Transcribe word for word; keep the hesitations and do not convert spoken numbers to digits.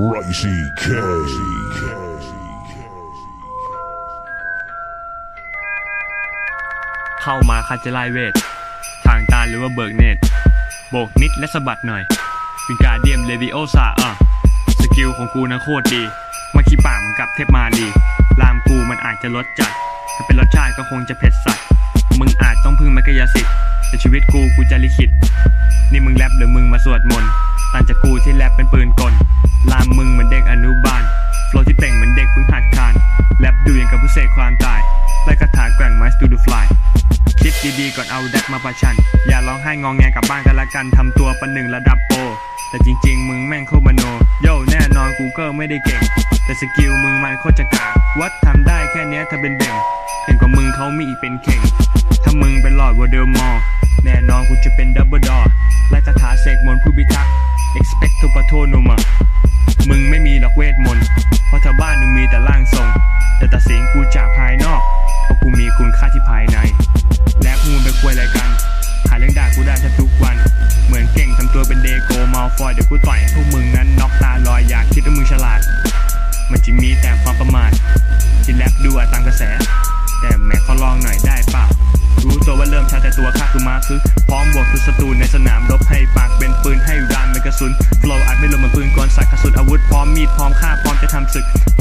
Ricy K เข้ามาคัดจะไล่เวททางตาหรือว่าเบิกเนตโบกนิดและสะบัดหน่อยเป็นการเดียมเลวิโอซาอ่ะสกิลของกูนะโคตรดีมาขี้ปากเหมือนกับเทพมาลีลามกูมันอาจจะรสจัดถ้าเป็นรสชาติก็คงจะเผ็ดสัตว์มึงอาจต้องพึ่งแมกยาสิทธิ์แต่ชีวิตกูกูจะลิขิตนี่มึงแรปหรือมึงมาสวดมนต์ต่างจากกูที่แรปเป็นปืนกลลามมึงเหมือนเด็กอนุบาลโฟล์ที่เป่งเหมือนเด็กเพิ่งหัดคานแรปดูอย่างกับผู้เสกความตายไล่คาถาแกว่งไม้สตูดิโอฟลายคิดดีๆก่อนเอาแดกมาประชันอย่าร้องไห้งองแงกลับบ้านกันละกันทำตัวประหนึ่งระดับโปรแต่จริงๆมึงแม่งโคมโนโย่แน่นอนกูก็ไม่ได้เก่งแต่สกิลมึงมันโคตรจะกากวัดทำได้แค่เนี้ยถ้าเป็นเบ่งเก่งกว่ามึงเขามีอีกเป็นเข่งถ้ามึงเป็นหลอดวอเดอร์มอร์แน่นอนกูจะเป็นดับเบิลดอร์ไล่คาถาเสกมนต์ผู้พิทักษ์ expect to pato no ma มึงไม่มีหรอกเวทมนต์เพราะชาวบ้านมึงมีแต่ร่างทรงแต่ตัดสินกูจากภายนอกเพราะกูมีคุณค่าที่ภายในแล้วมึงไปคุยอะไรกันหาเรื่องด่ากูได้ทุกวันเหมือนเก่งทำตัวเป็นเดโกมาลฟอยเดี๋ยวกูต่อยให้พวกมึงนั้นน็อกตาลอยอยากคิดว่ามึงฉลาดมันจะมีแต่ความประมาทที่แรปดูอาตามกระแสแต่แม้ขอลองหน่อยได้เปล่ารู้ตัวว่าเริ่มช้าแต่ตัวข้าคือมาคือพร้อมบวกคือศัตรูในสนามรบให้ปากเป็นปืนให้รามเป็นกระสุนโฟล์อาจไม่ลงเหมือนปืนกลสัตว์กระสุนอาวุธพร้อมมีดพร้อมฆ่าพร้อมจะทำศึก